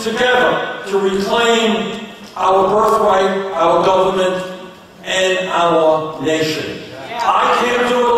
together to reclaim our birthright, our government, and our nation. I can't do it